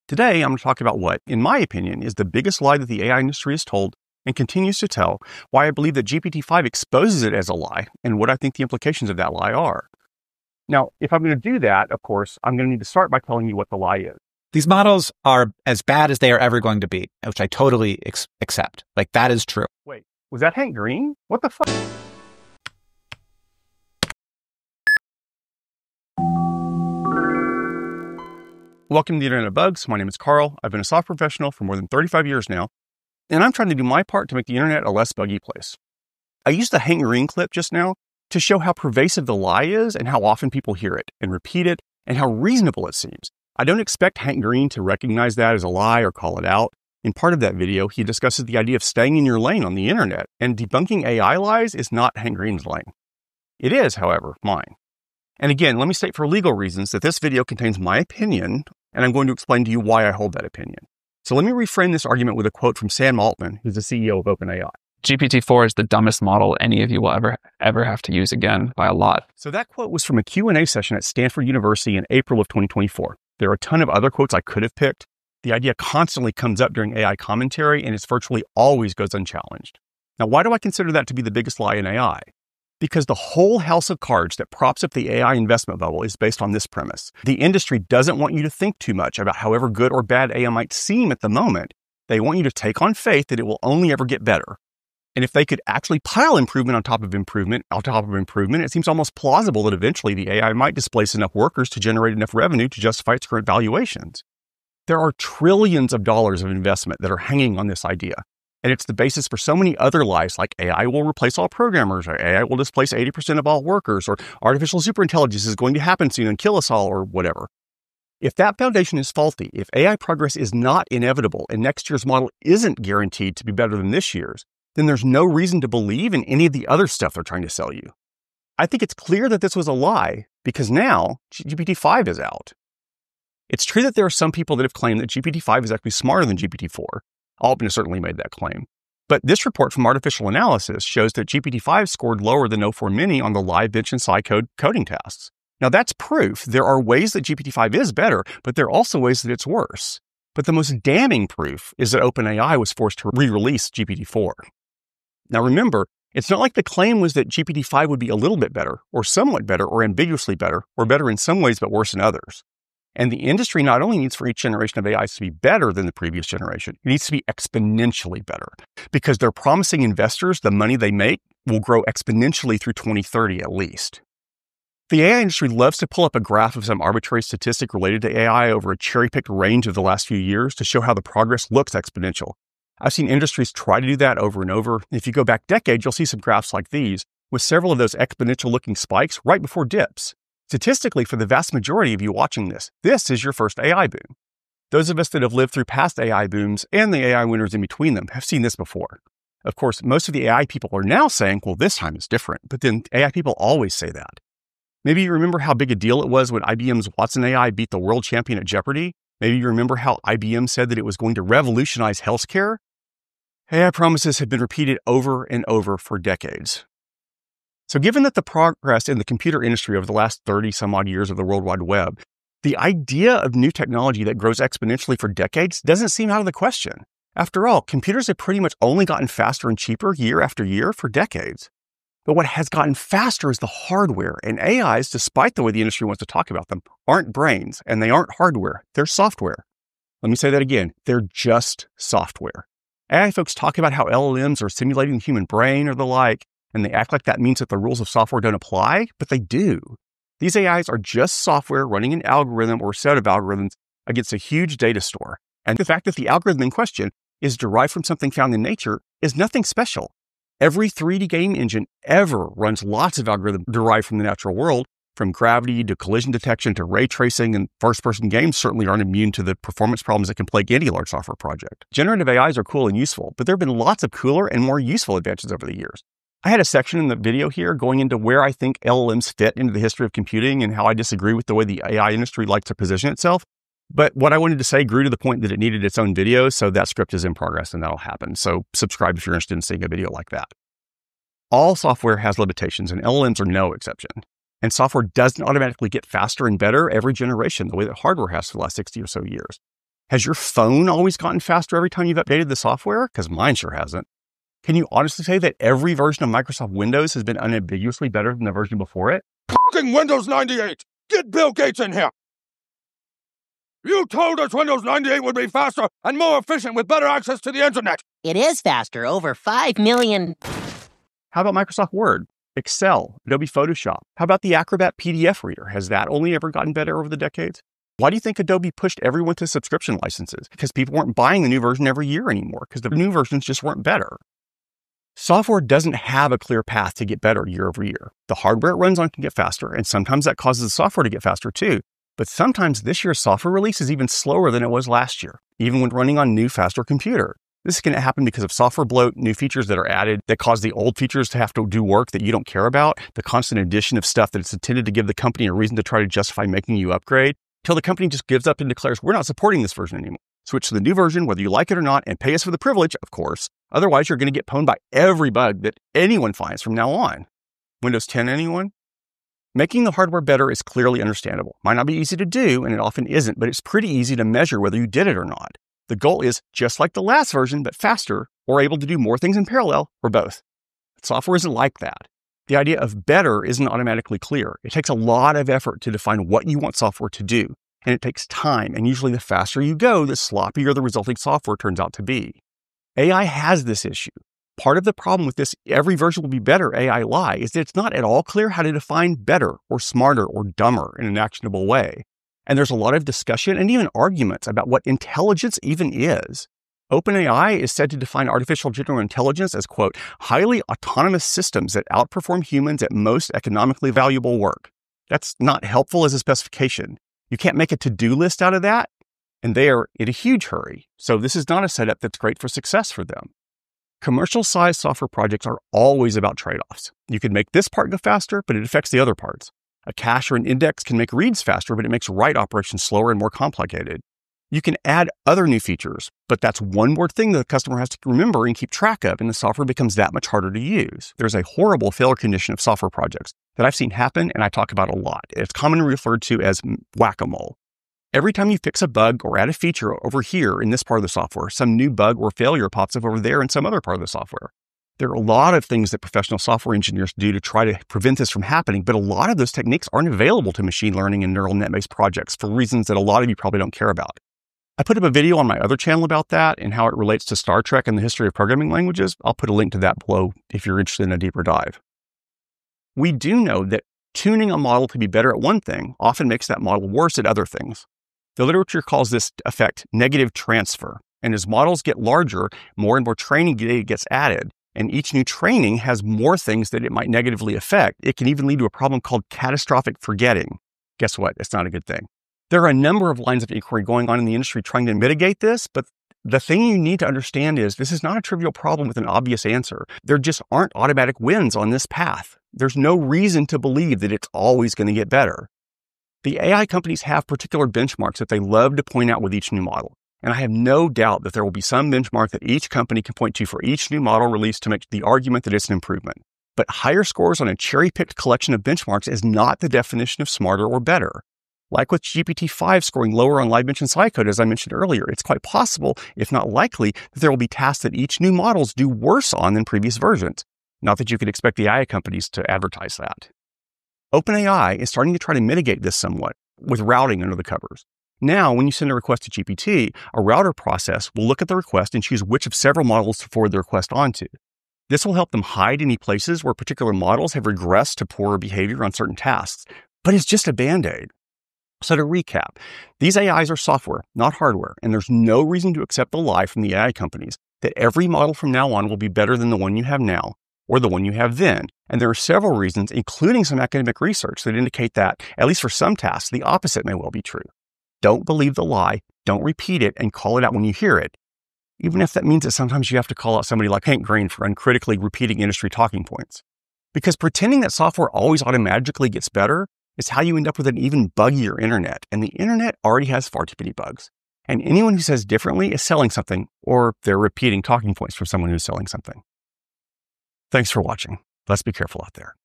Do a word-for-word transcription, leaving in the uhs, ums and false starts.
Today, I'm going to talk about what, in my opinion, is the biggest lie that the A I industry has told and continues to tell, why I believe that G P T five exposes it as a lie, and what I think the implications of that lie are. Now, if I'm going to do that, of course, I'm going to need to start by telling you what the lie is. These models are as bad as they are ever going to be, which I totally ex- accept. Like, that is true. Wait, was that Hank Green? What the fuck? Welcome to the Internet of Bugs. My name is Carl. I've been a software professional for more than thirty-five years now, and I'm trying to do my part to make the internet a less buggy place. I used the Hank Green clip just now to show how pervasive the lie is and how often people hear it and repeat it and how reasonable it seems. I don't expect Hank Green to recognize that as a lie or call it out. In part of that video, he discusses the idea of staying in your lane on the internet, and debunking A I lies is not Hank Green's lane. It is, however, mine. And again, let me state for legal reasons that this video contains my opinion, and I'm going to explain to you why I hold that opinion. So let me reframe this argument with a quote from Sam Altman, who's the C E O of OpenAI. G P T four is the dumbest model any of you will ever, ever have to use again by a lot. So that quote was from a Q and A session at Stanford University in April of twenty twenty-four. There are a ton of other quotes I could have picked. The idea constantly comes up during A I commentary, and it virtually always goes unchallenged. Now, why do I consider that to be the biggest lie in A I? Because the whole house of cards that props up the A I investment bubble is based on this premise. The industry doesn't want you to think too much about however good or bad A I might seem at the moment. They want you to take on faith that it will only ever get better. And if they could actually pile improvement on top of improvement, on top of improvement, it seems almost plausible that eventually the A I might displace enough workers to generate enough revenue to justify its current valuations. There are trillions of dollars of investment that are hanging on this idea. And it's the basis for so many other lies like A I will replace all programmers, or A I will displace eighty percent of all workers, or artificial superintelligence is going to happen soon and kill us all, or whatever. If that foundation is faulty, if A I progress is not inevitable and next year's model isn't guaranteed to be better than this year's, then there's no reason to believe in any of the other stuff they're trying to sell you. I think it's clear that this was a lie because now G P T five is out. It's true that there are some people that have claimed that G P T five is actually smarter than G P T four. Altman has certainly made that claim. But this report from Artificial Analysis shows that G P T five scored lower than O four Mini on the live bench and scicode coding tasks. Now that's proof there are ways that G P T five is better, but there are also ways that it's worse. But the most damning proof is that OpenAI was forced to re-release G P T four. Now remember, it's not like the claim was that G P T five would be a little bit better, or somewhat better, or ambiguously better, or better in some ways but worse in others. And the industry not only needs for each generation of A Is to be better than the previous generation, it needs to be exponentially better, because they're promising investors the money they make will grow exponentially through twenty thirty at least. The A I industry loves to pull up a graph of some arbitrary statistic related to A I over a cherry-picked range of the last few years to show how the progress looks exponential. I've seen industries try to do that over and over. If you go back decades, you'll see some graphs like these, with several of those exponential-looking spikes right before dips. Statistically, for the vast majority of you watching this, this is your first A I boom. Those of us that have lived through past A I booms and the A I winners in between them have seen this before. Of course, most of the A I people are now saying, well, this time is different, but then A I people always say that. Maybe you remember how big a deal it was when I B M's Watson A I beat the world champion at Jeopardy? Maybe you remember how I B M said that it was going to revolutionize healthcare? A I promises have been repeated over and over for decades. So given that the progress in the computer industry over the last thirty some odd years of the World Wide Web, the idea of new technology that grows exponentially for decades doesn't seem out of the question. After all, computers have pretty much only gotten faster and cheaper year after year for decades. But what has gotten faster is the hardware, and A Is, despite the way the industry wants to talk about them, aren't brains, and they aren't hardware, they're software. Let me say that again, they're just software. A I folks talk about how L L Ms are simulating the human brain or the like, and they act like that means that the rules of software don't apply, but they do. These A Is are just software running an algorithm or set of algorithms against a huge data store. And the fact that the algorithm in question is derived from something found in nature is nothing special. Every three D game engine ever runs lots of algorithms derived from the natural world, from gravity to collision detection to ray tracing, and first-person games certainly aren't immune to the performance problems that can plague any large software project. Generative A Is are cool and useful, but there have been lots of cooler and more useful advances over the years. I had a section in the video here going into where I think L L Ms fit into the history of computing and how I disagree with the way the A I industry likes to position itself. But what I wanted to say grew to the point that it needed its own video, so that script is in progress and that'll happen. So subscribe if you're interested in seeing a video like that. All software has limitations, and L L Ms are no exception. And software doesn't automatically get faster and better every generation, the way that hardware has for the last sixty or so years. Has your phone always gotten faster every time you've updated the software? Because mine sure hasn't. Can you honestly say that every version of Microsoft Windows has been unambiguously better than the version before it? Fucking Windows ninety-eight! Get Bill Gates in here! You told us Windows ninety-eight would be faster and more efficient with better access to the internet! It is faster, over five million. How about Microsoft Word, Excel, Adobe Photoshop? How about the Acrobat P D F reader? Has that only ever gotten better over the decades? Why do you think Adobe pushed everyone to subscription licenses? Because people weren't buying the new version every year anymore, because the new versions just weren't better. Software doesn't have a clear path to get better year over year. The hardware it runs on can get faster, and sometimes that causes the software to get faster too. But sometimes this year's software release is even slower than it was last year, even when running on new, faster computer. This is going to happen because of software bloat, new features that are added that cause the old features to have to do work that you don't care about, the constant addition of stuff that it's intended to give the company a reason to try to justify making you upgrade, till the company just gives up and declares, we're not supporting this version anymore. Switch to the new version, whether you like it or not, and pay us for the privilege, of course. Otherwise, you're going to get pwned by every bug that anyone finds from now on. Windows ten, anyone? Making the hardware better is clearly understandable. Might not be easy to do, and it often isn't, but it's pretty easy to measure whether you did it or not. The goal is just like the last version, but faster, or able to do more things in parallel, or both. But software isn't like that. The idea of better isn't automatically clear. It takes a lot of effort to define what you want software to do, and it takes time, and usually the faster you go, the sloppier the resulting software turns out to be. A I has this issue. Part of the problem with this every version will be better A I lie is that it's not at all clear how to define better or smarter or dumber in an actionable way. And there's a lot of discussion and even arguments about what intelligence even is. OpenAI is said to define artificial general intelligence as, quote, highly autonomous systems that outperform humans at most economically valuable work. That's not helpful as a specification. You can't make a to-do list out of that, and they are in a huge hurry. So this is not a setup that's great for success for them. Commercial-sized software projects are always about trade-offs. You can make this part go faster, but it affects the other parts. A cache or an index can make reads faster, but it makes write operations slower and more complicated. You can add other new features, but that's one more thing that the customer has to remember and keep track of, and the software becomes that much harder to use. There's a horrible failure condition of software projects that I've seen happen, and I talk about a lot. It's commonly referred to as whack-a-mole. Every time you fix a bug or add a feature over here in this part of the software, some new bug or failure pops up over there in some other part of the software. There are a lot of things that professional software engineers do to try to prevent this from happening, but a lot of those techniques aren't available to machine learning and neural net-based projects for reasons that a lot of you probably don't care about. I put up a video on my other channel about that and how it relates to Star Trek and the history of programming languages. I'll put a link to that below if you're interested in a deeper dive. We do know that tuning a model to be better at one thing often makes that model worse at other things. The literature calls this effect negative transfer. And as models get larger, more and more training data gets added. And each new training has more things that it might negatively affect. It can even lead to a problem called catastrophic forgetting. Guess what? It's not a good thing. There are a number of lines of inquiry going on in the industry trying to mitigate this, but the thing you need to understand is this is not a trivial problem with an obvious answer. There just aren't automatic wins on this path. There's no reason to believe that it's always going to get better. The A I companies have particular benchmarks that they love to point out with each new model. And I have no doubt that there will be some benchmark that each company can point to for each new model release to make the argument that it's an improvement. But higher scores on a cherry-picked collection of benchmarks is not the definition of smarter or better. Like with G P T five scoring lower on live-mention cycode, as I mentioned earlier, it's quite possible, if not likely, that there will be tasks that each new models do worse on than previous versions. Not that you could expect the A I companies to advertise that. OpenAI is starting to try to mitigate this somewhat with routing under the covers. Now, when you send a request to G P T, a router process will look at the request and choose which of several models to forward the request onto. This will help them hide any places where particular models have regressed to poorer behavior on certain tasks, but it's just a Band-Aid. So to recap, these A Is are software, not hardware, and there's no reason to accept the lie from the A I companies that every model from now on will be better than the one you have now or the one you have then. And there are several reasons, including some academic research, that indicate that, at least for some tasks, the opposite may well be true. Don't believe the lie, don't repeat it, and call it out when you hear it, even if that means that sometimes you have to call out somebody like Hank Green for uncritically repeating industry talking points. Because pretending that software always automatically gets better is how you end up with an even buggier internet, and the internet already has far too many bugs. And anyone who says differently is selling something, or they're repeating talking points from someone who's selling something. Thanks for watching. Let's be careful out there.